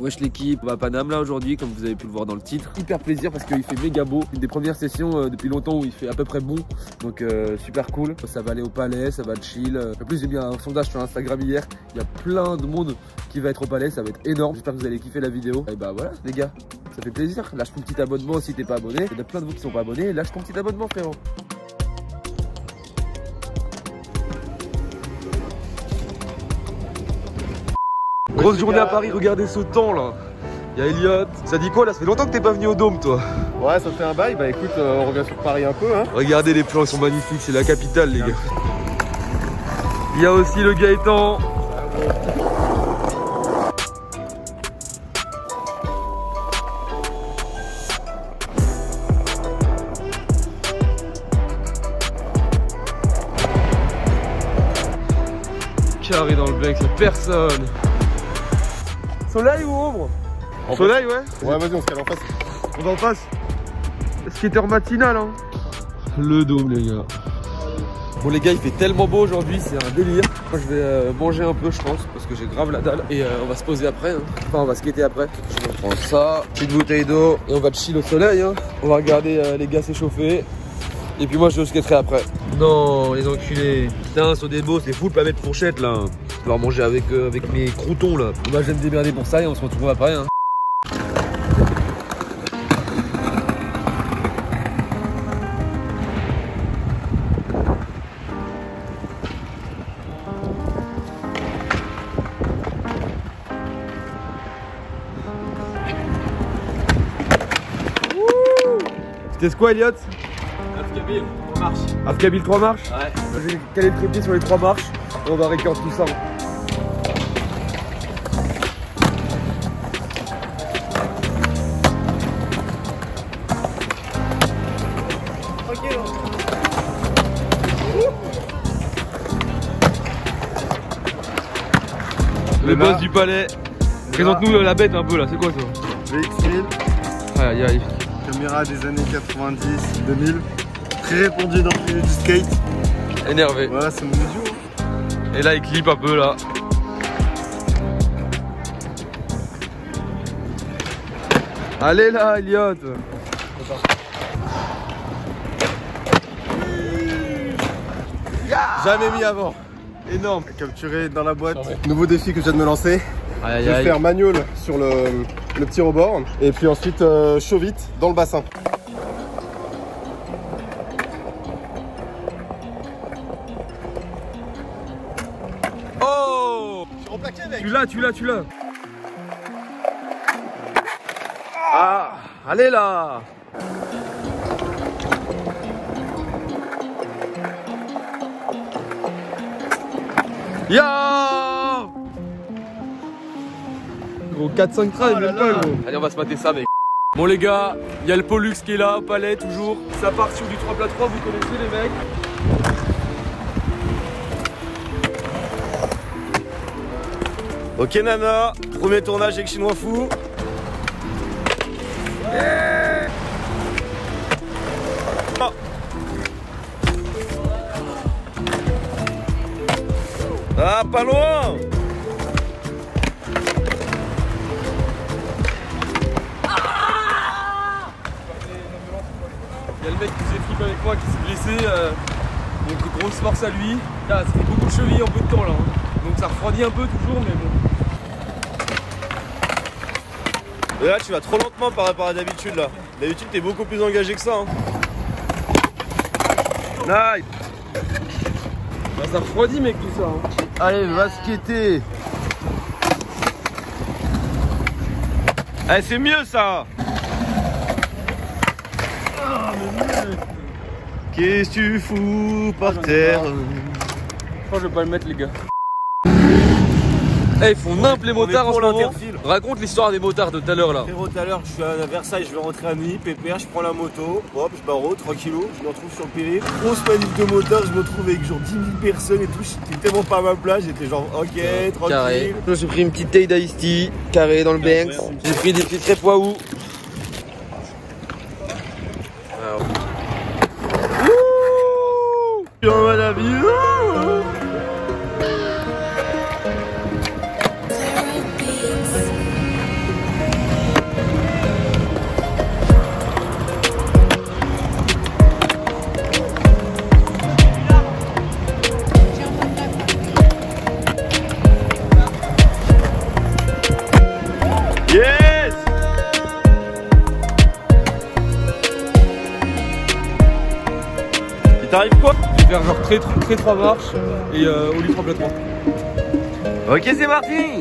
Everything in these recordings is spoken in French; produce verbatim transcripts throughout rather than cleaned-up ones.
Wesh l'équipe, on va à Paname là aujourd'hui, comme vous avez pu le voir dans le titre. Hyper plaisir parce qu'il fait méga beau. Une des premières sessions euh, depuis longtemps où il fait à peu près bon. Donc euh, super cool. Ça va aller au palais, ça va chill. En plus j'ai mis un sondage sur Instagram hier. Il y a plein de monde qui va être au palais, ça va être énorme. J'espère que vous allez kiffer la vidéo. Et bah voilà les gars, ça fait plaisir. Lâche ton petit abonnement si t'es pas abonné. Il y en a plein de vous qui sont pas abonnés. Lâche ton petit abonnement frérot. Grosse journée à Paris, regardez ce temps là. Il y a Elliot. Ça dit quoi là? Ça fait longtemps que t'es pas venu au Dôme toi. Ouais, ça fait un bail. Bah écoute, euh, on revient sur Paris un peu hein. Regardez les plans, ils sont magnifiques, c'est la capitale les gars. Il y a aussi le Gaëtan. Carré dans le bec, c'est personne. Soleil ou ombre? Soleil ouais. Ouais vas-y on se cale en face. On va en face. Skater matinal hein. Le Dôme les gars. Bon les gars il fait tellement beau aujourd'hui, c'est un délire. Moi je vais euh, manger un peu je pense parce que j'ai grave la dalle. Et euh, on va se poser après hein. Enfin on va skater après. Je vais prendre ça, petite bouteille d'eau. Et on va chill au soleil hein. On va regarder euh, les gars s'échauffer. Et puis moi je skaterai après. Non les enculés. Putain sur des beaux c'est fou de pas mettre fourchette là. Je vais leur manger avec, euh, avec mes croutons là. Moi je vais me démerder pour ça et on se retrouve après hein. C'était quoi Elliot? Afkabil, trois marches. Afkabil, trois marches? Ouais. Je vais caler le trépied sur les trois marches et on va record tout ça. Tranquille. Le boss du palais. Présente-nous la bête un peu là, c'est quoi ça? V X mille. Aïe aïe. Caméra des années quatre-vingt-dix, deux mille. Très répandu dans le milieu du skate. Énervé. Voilà, c'est mon idiot. Et là il clip un peu là. Allez là Elliot. Jamais mis avant. Énorme. Capturé dans la boîte. Nouveau défi que je viens de me lancer. Aïe, je vais aïe. faire manual sur le, le petit rebord. Et puis ensuite euh, chaud vite dans le bassin. Oh! Je suis replaqué mec. Tu l'as, tu l'as, tu l'as. Ah! Allez là! Ya! Gros quatre cinq traits, Oh même là pas là. gros. Allez on va se mater ça mec. Bon les gars, il y a le Pollux qui est là au palais toujours. Ça part sur du trois plats trois, vous connaissez les mecs. Ok Nana, premier tournage avec Chinois Fou. Yeah. Oh. Ah pas loin. Il y a le mec qui faisait flip avec moi qui s'est blessé. Euh, donc grosse force à lui. Là, ça fait beaucoup de chevilles en peu de temps là. Hein. Donc ça refroidit un peu toujours mais bon. Et là tu vas trop lentement par rapport à d'habitude là. D'habitude t'es beaucoup plus engagé que ça hein. Nice. Bah, ça refroidit mec tout ça. Hein. Allez va skater. Eh c'est mieux ça. Qu'est-ce que tu fous par terre? Je crois que je vais pas le mettre les gars. Eh, ils font nimp les motards en ce moment. Raconte l'histoire des motards de tout à l'heure là. Frérot, tout à l'heure, je suis à Versailles, je vais rentrer à Neuilly, pépère, je prends la moto, hop, je barre tranquillou, je me retrouve sur le périph'. Grosse manif de motards, je me retrouve avec genre dix mille personnes et tout, j'étais tellement pas à ma place, j'étais genre ok, tranquille. Carré. J'ai pris une petite taille d'Ice Tea, carré dans le Banks. J'ai pris des petits crêpes waouh. Dans la vie. t'arrives quoi? Je vais faire genre très très trois marches et euh, au lit complètement. Ok, c'est parti.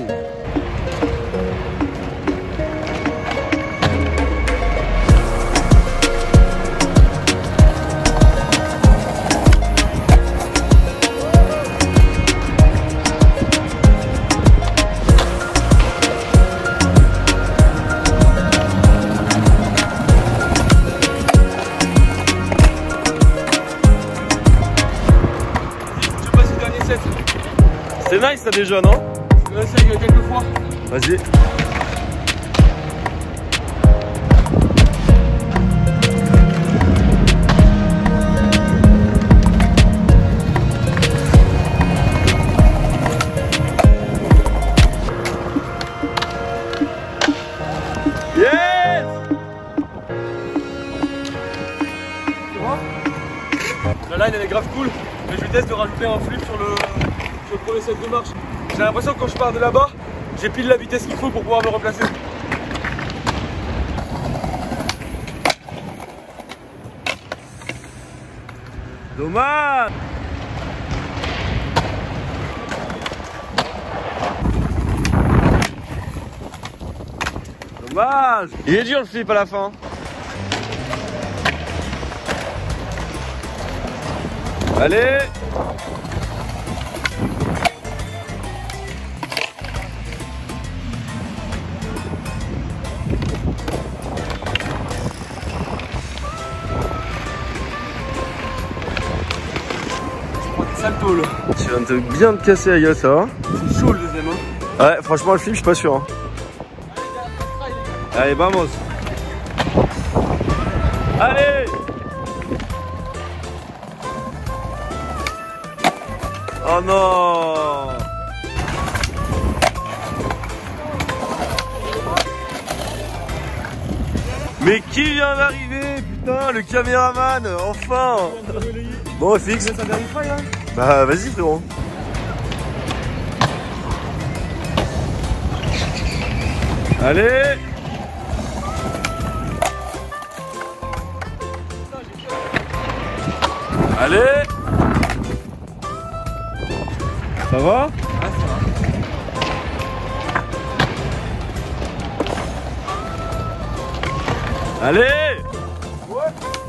C'est nice ça déjà, non? Je vais essayer quelques fois. Vas-y. Yes! Tu vois? La line elle est grave cool, mais je teste de rajouter un flip sur le, sur le premier set de marche. J'ai l'impression que quand je pars de là-bas, j'ai pile la vitesse qu'il faut pour pouvoir me replacer. Dommage! Dommage! Il est dur le flip à la fin. Allez! Salto là. Tu viens de te bien te casser la gueule, ça va? C'est chaud le deuxième hein. Ouais, franchement le flip, je suis pas sûr. Hein. Allez, vamos! Allez! Oh non! Mais qui vient d'arriver? Putain, le caméraman, enfin! Bon, fixe. Ça n'arrive pas, hein. Bah, vas-y, frérot. Allez! Allez! Ça va? Ah, ça va. Allez! Ouais.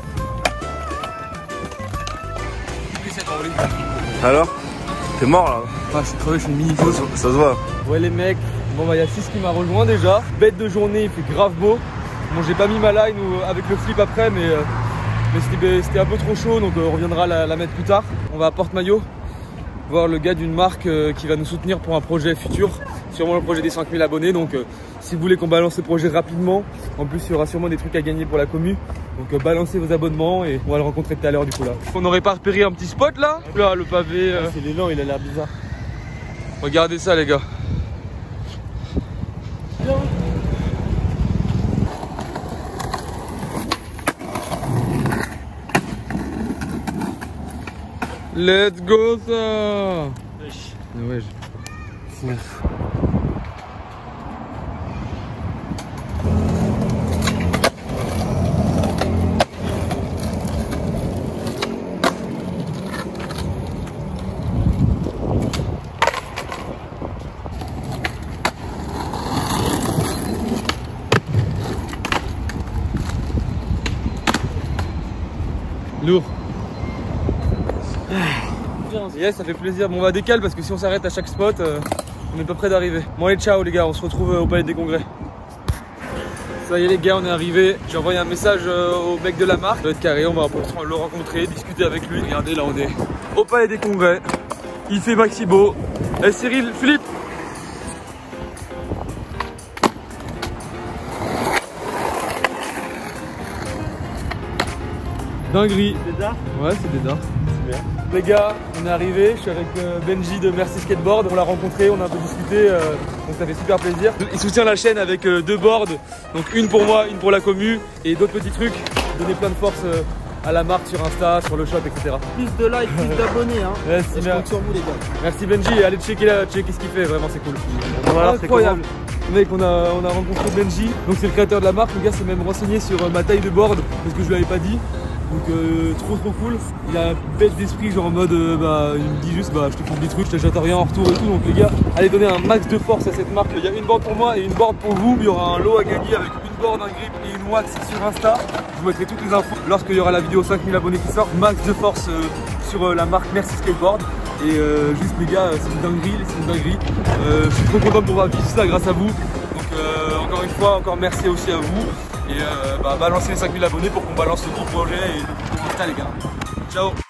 Alors? T'es mort là? Ah, je suis crevé, je suis une mini. Ça, ça, ça se voit. Ouais, les mecs, bon, bah, il y a six qui m'a rejoint déjà. Bête de journée, il fait grave beau. Bon, j'ai pas mis ma line ou, avec le flip après, mais, euh, mais c'était un peu trop chaud, donc euh, on reviendra la, la mettre plus tard. On va à Porte-Maillot voir le gars d'une marque euh, qui va nous soutenir pour un projet futur, sûrement le projet des cinq mille abonnés. Donc euh, si vous voulez qu'on balance ce projet rapidement, en plus il y aura sûrement des trucs à gagner pour la commu. Donc euh, balancez vos abonnements et on va le rencontrer tout à l'heure du coup là. On n'aurait pas repéré un petit spot là? Là le pavé. Euh... C'est l'élan, il a l'air bizarre. Regardez ça les gars. Let's go ça. Wesh. Ah ouais, je... Lourd. Yes, ça fait plaisir. Bon, on va décaler parce que si on s'arrête à chaque spot, euh, on n'est pas près d'arriver. Bon, allez, ciao les gars, on se retrouve au Palais des Congrès. Ça y est les gars, on est arrivé. J'ai envoyé un message euh, au mec de la marque. Ça va être carré, on va le rencontrer, discuter avec lui. Regardez, là on est au Palais des Congrès. Il fait maxi beau. Eh Cyril, Philippe. Dinguerie. C'est Dédard? Ouais, c'est Dédard. C'est bien. Les gars, on est arrivé, je suis avec euh, Benji de Merci Skateboard, on l'a rencontré, on a un peu discuté, euh, donc ça fait super plaisir. Il soutient la chaîne avec euh, deux boards, donc une pour moi, une pour la commu, et d'autres petits trucs, donner plein de force euh, à la marque sur Insta, sur le shop, et cetera. Plus de likes, plus d'abonnés, hein. Ouais, je compte sur vous les gars. Merci Benji, allez checker, là, checker ce qu'il fait, vraiment c'est cool. Voilà, incroyable. Mec, on a, on a rencontré Benji, donc c'est le créateur de la marque, le gars s'est même renseigné sur euh, ma taille de board, parce que je lui avais pas dit. Donc euh, trop trop cool. Il a bête d'esprit, genre en mode euh, bah il me dit juste bah je te fais des trucs, je t'achète rien en retour et tout. Donc les gars, allez donner un max de force à cette marque. Il y a une board pour moi et une board pour vous. Il y aura un lot à gagner avec une board, un grip et une wax sur Insta. Je vous mettrai toutes les infos lorsqu'il y aura la vidéo cinq mille abonnés qui sort. Max de force euh, sur euh, la marque Merci Skateboard. Et euh, juste les gars, c'est une dinguerie, c'est une dinguerie. Euh, je suis trop content de pouvoir vivre ça grâce à vous. Donc euh, encore une fois, encore merci aussi à vous. Et euh, bah, balancez les cinq mille abonnés pour qu'on balance le gros projet et le gros Insta les gars. Ciao.